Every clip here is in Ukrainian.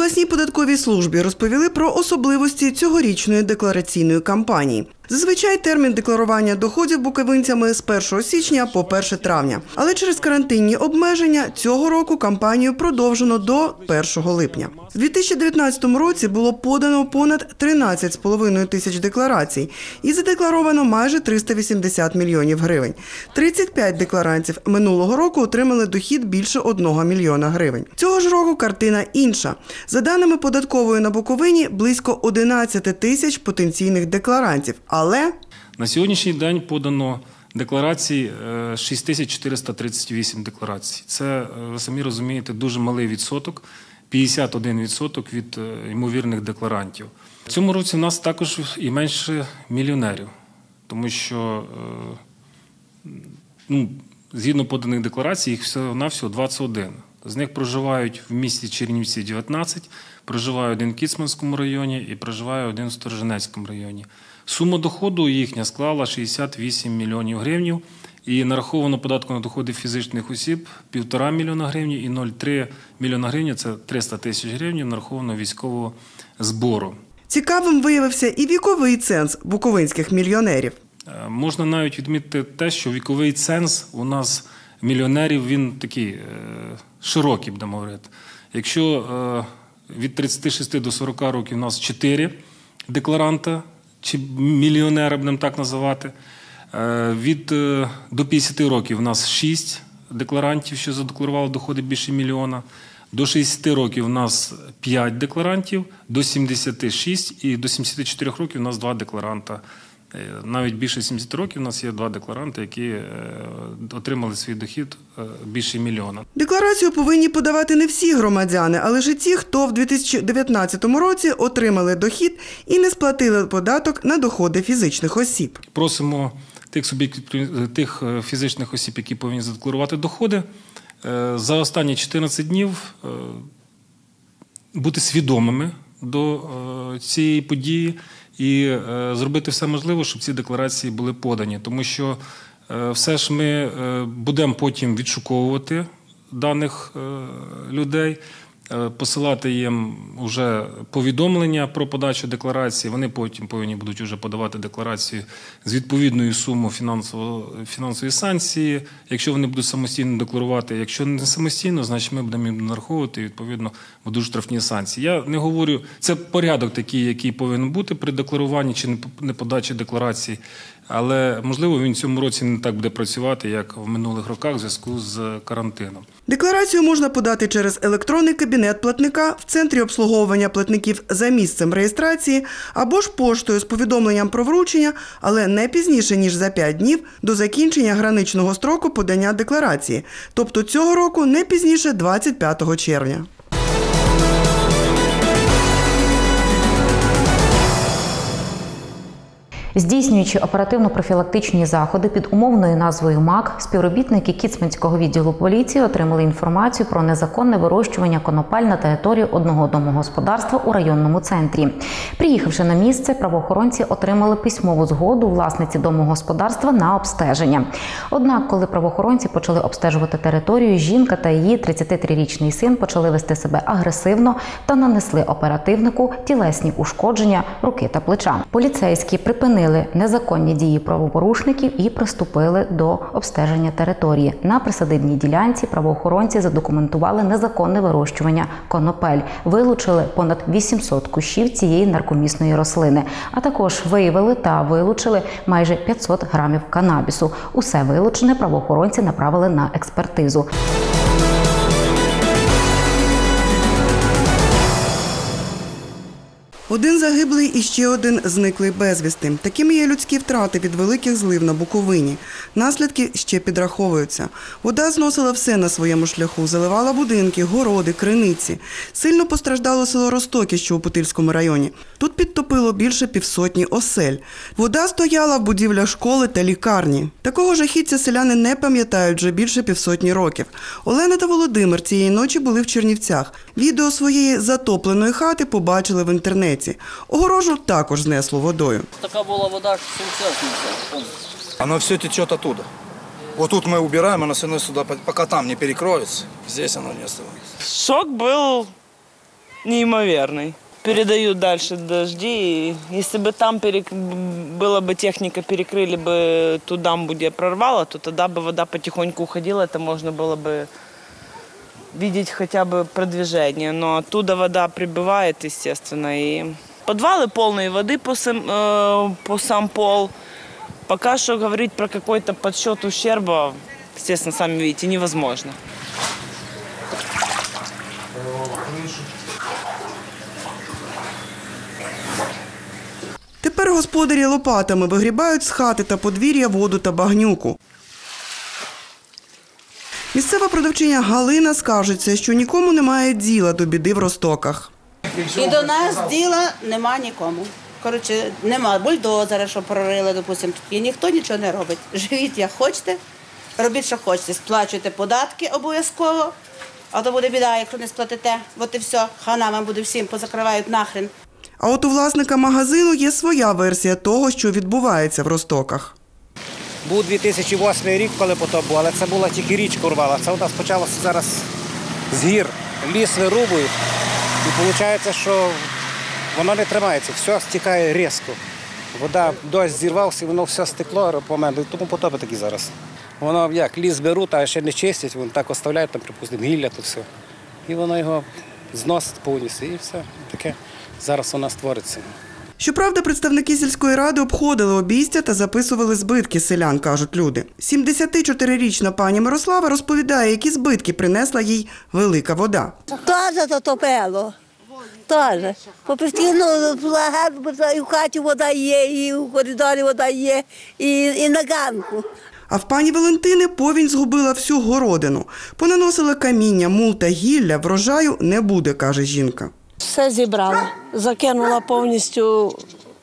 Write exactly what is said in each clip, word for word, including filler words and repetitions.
обласній податковій службі розповіли про особливості цьогорічної деклараційної кампанії. Зазвичай термін декларування доходів буковинцями з першого січня по перше травня. Але через карантинні обмеження цього року кампанію продовжено до першого липня. У дві тисячі дев'ятнадцятому році було подано понад тринадцять з половиною тисяч декларацій і задекларовано майже триста вісімдесят мільйонів гривень. тридцять п'ять декларантів минулого року отримали дохід більше одного мільйона гривень. Цього ж року картина інша. За даними податкової на Буковині, близько одинадцять тисяч потенційних декларантів. Але на сьогоднішній день подано декларацій шість тисяч чотириста тридцять вісім декларацій. Це, ви самі розумієте, дуже малий відсоток, п'ятдесят один відсоток від ймовірних декларантів. В цьому році в нас також і менше мільйонерів, тому що, ну, згідно поданих декларацій, їх всього-навсього двадцять один. З них проживають в місті Чернівці дев'ятнадцять, проживає один в Кіцманському районі і проживає один в Сторожинецькому районі. Сума доходу їхня склала шістдесят вісім мільйонів гривень і нараховано податку на доходи фізичних осіб півтора мільйона гривень і нуль цілих три мільйона гривень, це триста тисяч гривень, нараховано військового збору. Цікавим виявився і віковий ценз буковинських мільйонерів. Можна навіть відмітити те, що віковий ценз у нас мільйонерів, він такий широкий, будемо говорити. Якщо від тридцяти шести до сорока років у нас чотири декларанта, чи мільйонера, будемо так називати. Від до п'ятдесяти років у нас шість декларантів, що задекларували доходи більше мільйона. До шістдесяти років у нас п'ять декларантів, до сімдесяти шість і до сімдесяти чотирьох років у нас два декларанта. Навіть більше сімдесяти років у нас є два декларанти, які отримали свій дохід більше мільйона. Декларацію повинні подавати не всі громадяни, але ж і ті, хто в дві тисячі дев'ятнадцятому році отримали дохід і не сплатили податок на доходи фізичних осіб. Просимо тих суб'єктів, тих фізичних осіб, які повинні задекларувати доходи, за останні чотирнадцять днів бути свідомими до цієї події і зробити все можливе, щоб ці декларації були подані. Тому що все ж ми будемо потім відшуковувати даних людей, посилати їм вже повідомлення про подачу декларації. Вони потім повинні будуть вже подавати декларацію з відповідною сумою фінансової санкції, якщо вони будуть самостійно декларувати. Якщо не самостійно, значить ми будемо їм нараховувати, відповідно, будуть штрафні санкції. Я не говорю, це порядок такий, який повинен бути при декларуванні чи не подачі декларації, але, можливо, він в цьому році не так буде працювати, як в минулих роках в зв'язку з карантином. Декларацію можна подати через електронний кабінет платника в центрі обслуговування платників за місцем реєстрації або ж поштою з повідомленням про вручення, але не пізніше, ніж за п'ять днів до закінчення граничного строку подання декларації, тобто цього року не пізніше двадцять п'ятого червня. Здійснюючи оперативно-профілактичні заходи під умовною назвою МАК, співробітники Кіцманського відділу поліції отримали інформацію про незаконне вирощування конопель на території одного домогосподарства у районному центрі. Приїхавши на місце, правоохоронці отримали письмову згоду власниці домогосподарства на обстеження. Однак, коли правоохоронці почали обстежувати територію, жінка та її тридцятитрирічний син почали вести себе агресивно та нанесли оперативнику тілесні ушкодження руки та плеча. Поліцейські припинили незаконні дії правопорушників і приступили до обстеження території. На присадибній ділянці правоохоронці задокументували незаконне вирощування конопель, вилучили понад вісімсот кущів цієї наркомісної рослини, а також виявили та вилучили майже п'ятсот грамів канабісу. Усе вилучене правоохоронці направили на експертизу. Один загиблий і ще один зниклий безвісти. Такими є людські втрати від великих злив на Буковині. Наслідки ще підраховуються. Вода зносила все на своєму шляху, заливала будинки, городи, криниці. Сильно постраждало село Розтоки, що у Путильському районі. Тут підтопило більше півсотні осель. Вода стояла в будівлях школи та лікарні. Такого жахіття селяни не пам'ятають вже більше півсотні років. Олена та Володимир цієї ночі були в Чернівцях. Відео своєї затопленої хати побачили в інтернеті. Огорожу також знесло водою. Така була вода, що повністю. Оно все течет оттуда. Вот тут мы убираем, оно все равно сюда, пока там не перекроется, здесь оно не оставается. Шок был неимоверный. Передают дальше дожди. И если бы там перек... была бы техника, перекрыли бы ту дамбу, где прорвало, то тогда бы вода потихоньку уходила, это можно было бы видеть хотя бы продвижение. Но оттуда вода прибывает, естественно. И подвалы полные воды по сам, э, по сам пол. Пока что говорить про какой-то подсчет ущерба, естественно, сами видите, невозможно. Тепер господарі лопатами вигрібають з хати та подвір'я воду та багнюку. Місцева продавчиня Галина скаржиться, що нікому немає діла до біди в Розтоках. І до нас діла нема нікому. Коротше, нема бульдозера, що прорили, допустимо, і ніхто нічого не робить. Живіть, як хочете, робіть, що хочете. Сплачуйте податки обов'язково, а то буде біда, якщо не сплатите. От і все, хана вам буде всім, позакривають нахрен. А от у власника магазину є своя версія того, що відбувається в Розтоках. Був дві тисячі восьмий рік, коли потоп був, але це була тільки річка рвала. Це у нас почалося зараз з гір. Ліс вирубують і виходить, що воно не тримається, все стікає різко. Вода, дощ зірвався, і воно все стекло по мене, тому потопи такі зараз. Воно як ліс беруть, а ще не чистять, воно так оставляють, там, припустимо, гілля, то все. І воно його зносить повністю, і все таке зараз у нас твориться. Щоправда, представники сільської ради обходили обійстя та записували збитки селян, кажуть люди. сімдесятичотирирічна пані Мирослава розповідає, які збитки принесла їй велика вода. Теж затопило. Теж. Постійно і в хаті вода є, і в коридорі вода є, і, і на ганку. А в пані Валентини повінь згубила всю городину. Понаносила каміння, мул та гілля, врожаю не буде, каже жінка. Все зібрала, закинула повністю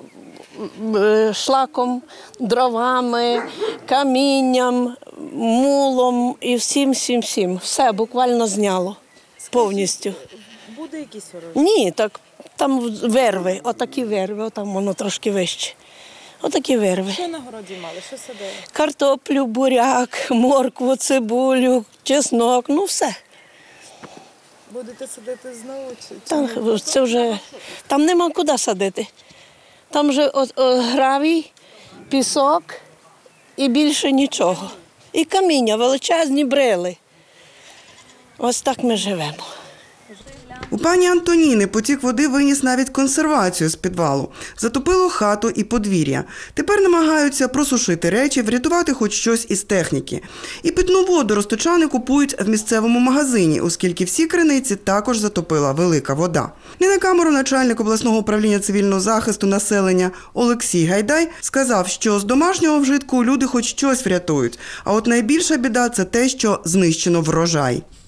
шлаком, дровами, камінням, мулом і всім-всім-всім. Все буквально зняло повністю. Буде якісь ворожі? Ні, так там вирви, отакі вирви, отам воно трошки вище. Отакі вирви. Що на городі мали, що садили? Картоплю, буряк, моркву, цибулю, чеснок, ну все. Будете садити знову? Чи, чи Там, це вже, там нема куди садити. Там вже от, о, гравій, пісок і більше нічого. І каміння, величезні брили. Ось так ми живемо. У пані Антоніни потік води виніс навіть консервацію з підвалу. Затопило хату і подвір'я. Тепер намагаються просушити речі, врятувати хоч щось із техніки. І питну воду розточани купують в місцевому магазині, оскільки всі криниці також затопила велика вода. Не на камеру начальник обласного управління цивільного захисту населення Олексій Гайдай сказав, що з домашнього вжитку люди хоч щось врятують. А от найбільша біда – це те, що знищено врожай.